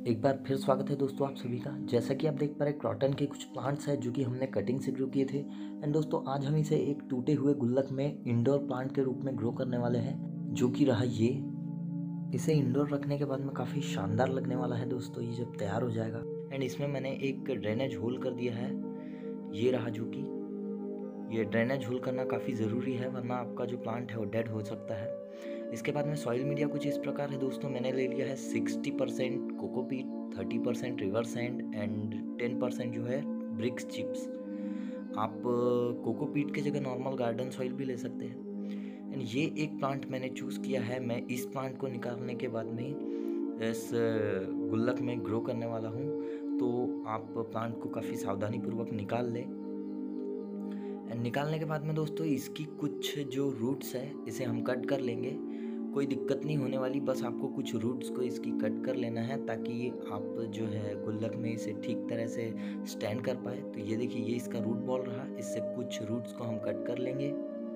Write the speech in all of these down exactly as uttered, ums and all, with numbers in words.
एक बार फिर स्वागत है दोस्तों आप सभी का। जैसा कि आप देख पा रहे हैं क्रॉटन के कुछ प्लांट्स हैं जो कि हमने कटिंग से ग्रो किए थे। एंड दोस्तों आज हम इसे एक टूटे हुए गुल्लक में इंडोर प्लांट के रूप में ग्रो करने वाले हैं, जो कि रहा ये। इसे इंडोर रखने के बाद में काफ़ी शानदार लगने वाला है दोस्तों ये जब तैयार हो जाएगा। एंड इसमें मैंने एक ड्रेनेज होल कर दिया है, ये रहा, जो कि ये ड्रेनेज होल करना काफ़ी ज़रूरी है, वरना आपका जो प्लांट है वो डेड हो सकता है। इसके बाद में सॉइल मीडिया कुछ इस प्रकार है दोस्तों। मैंने ले लिया है sixty percent cocopeat, thirty percent river sand and ten percent जो है ब्रिक्स चिप्स। आप कोकोपीट की जगह नॉर्मल गार्डन सॉइल भी ले सकते हैं। एंड ये एक प्लांट मैंने चूज़ किया है। मैं इस प्लांट को निकालने के बाद में इस गुल्लक में ग्रो करने वाला हूँ, तो आप प्लांट को काफ़ी सावधानीपूर्वक निकाल लें। एंड निकालने के बाद में दोस्तों इसकी कुछ जो रूट्स है इसे हम कट कर लेंगे। कोई दिक्कत नहीं होने वाली, बस आपको कुछ रूट्स को इसकी कट कर लेना है ताकि आप जो है गुल्लक में इसे ठीक तरह से स्टैंड कर पाए। तो ये देखिए, ये इसका रूट बॉल रहा, इससे कुछ रूट्स को हम कट कर लेंगे।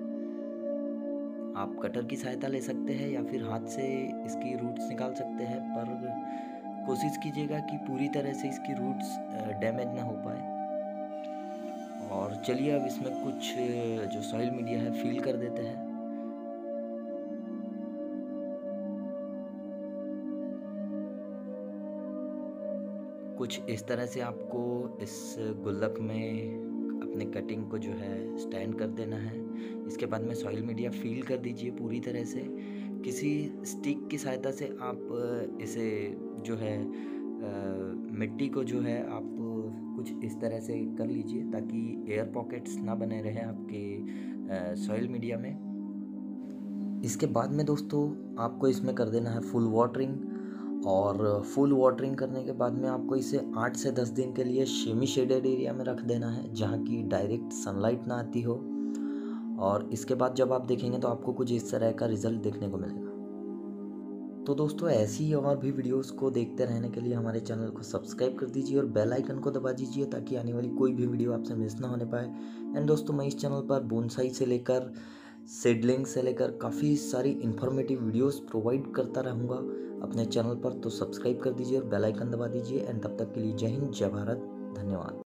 आप कटर की सहायता ले सकते हैं या फिर हाथ से इसकी रूट्स निकाल सकते हैं, पर कोशिश कीजिएगा कि पूरी तरह से इसकी रूट्स डैमेज ना हो पाए। और चलिए अब इसमें कुछ जो सॉइल मीडिया है फिल कर देते हैं। कुछ इस तरह से आपको इस गुल्लक में अपने कटिंग को जो है स्टैंड कर देना है। इसके बाद में सॉइल मीडिया फिल कर दीजिए पूरी तरह से। किसी स्टिक की सहायता से आप इसे जो है आ, मिट्टी को जो है आप कुछ इस तरह से कर लीजिए ताकि एयर पॉकेट्स ना बने रहे आपके सॉइल मीडिया में। इसके बाद में दोस्तों आपको इसमें कर देना है फुल वाटरिंग, और फुल वाटरिंग करने के बाद में आपको इसे आठ से दस दिन के लिए सेमी शेडेड एरिया में रख देना है जहाँ की डायरेक्ट सनलाइट ना आती हो। और इसके बाद जब आप देखेंगे तो आपको कुछ इस तरह का रिजल्ट देखने को मिलेगा। तो दोस्तों ऐसी और भी वीडियोस को देखते रहने के लिए हमारे चैनल को सब्सक्राइब कर दीजिए और बेल आइकन को दबा दीजिए ताकि आने वाली कोई भी वीडियो आपसे मिस ना होने पाए। एंड दोस्तों मैं इस चैनल पर बोनसाई से लेकर सीडलिंग से लेकर काफ़ी सारी इन्फॉर्मेटिव वीडियोस प्रोवाइड करता रहूँगा अपने चैनल पर, तो सब्सक्राइब कर दीजिए और बेल आइकन दबा दीजिए। एंड तब तक के लिए जय हिंद, जय भारत, धन्यवाद।